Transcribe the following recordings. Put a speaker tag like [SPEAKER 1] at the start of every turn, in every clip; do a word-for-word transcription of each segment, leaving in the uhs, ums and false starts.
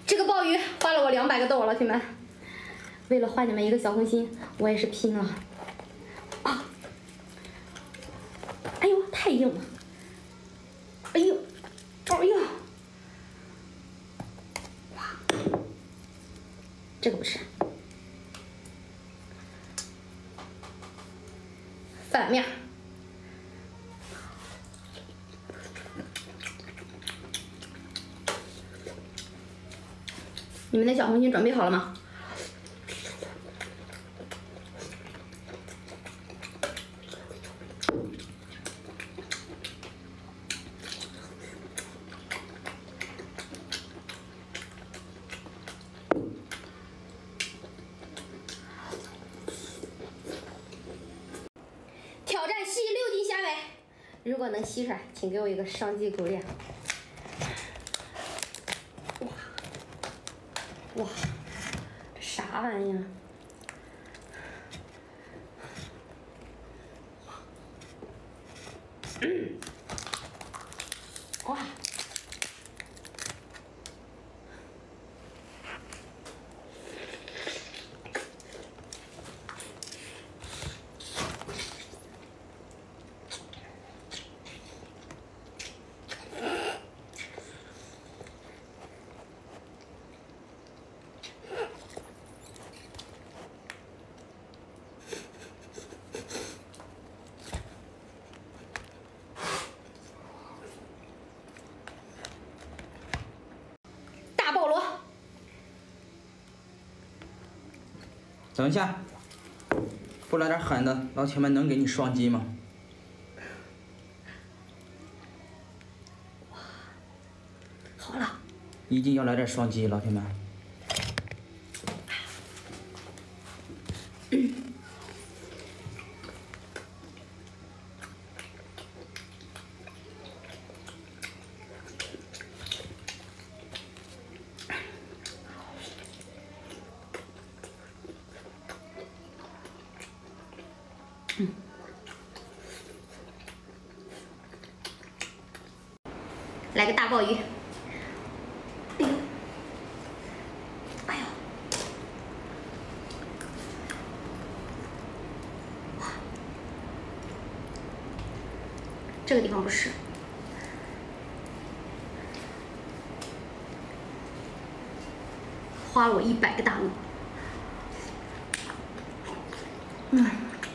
[SPEAKER 1] 这个鲍鱼花了我两百个豆，老铁们。为了换你们一个小红心，我也是拼了。啊！哎呦，太硬了！哎呦，哎呦！哇，这个不是。反面。你们的小红心准备好了吗？挑战吸六斤虾尾，如果能吸出来，请给我一个上机鼓励。哇哇，这啥玩意儿？嗯，哇！
[SPEAKER 2] 等一下，不来点狠的，老铁们能给你双击吗？
[SPEAKER 1] 好了，
[SPEAKER 2] 一定要来点双击，老铁们。
[SPEAKER 1] 嗯嗯，来个大鲍鱼！哎呦，哎呦，哇，这个地方不是，花了我一百个大脑。嗯。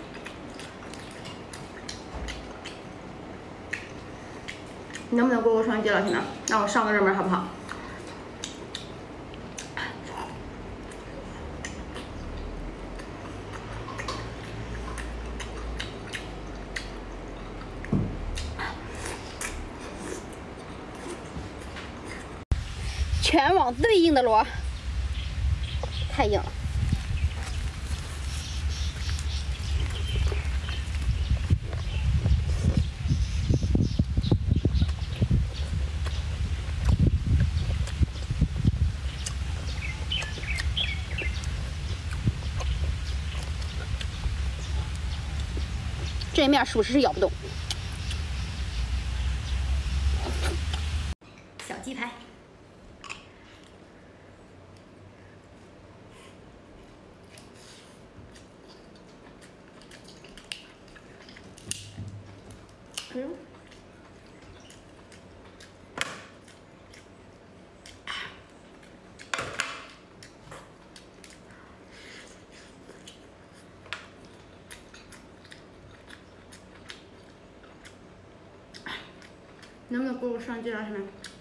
[SPEAKER 1] 能不能给我双击，老铁们？让我上个热门好不好？全网最硬的螺，太硬了。这一面属实是咬不动。小鸡排，嗯，能不能给我上这张什么？